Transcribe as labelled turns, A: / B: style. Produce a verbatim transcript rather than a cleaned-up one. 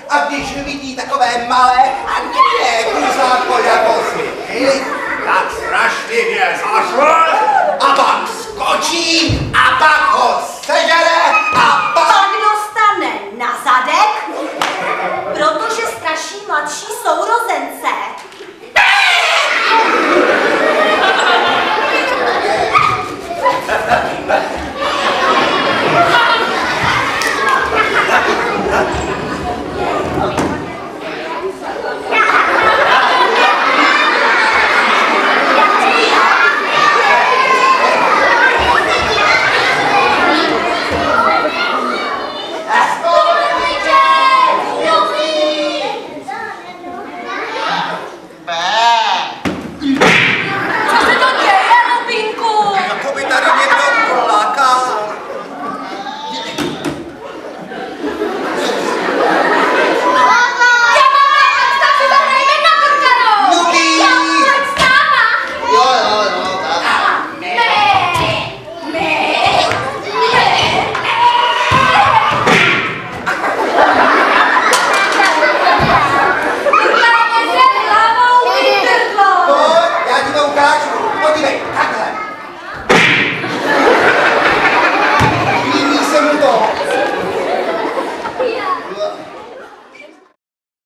A: A když vidí takové malé a milé kůzlátko jako si ty, tak strašlivě zařve a pak skočí a pak ho sežere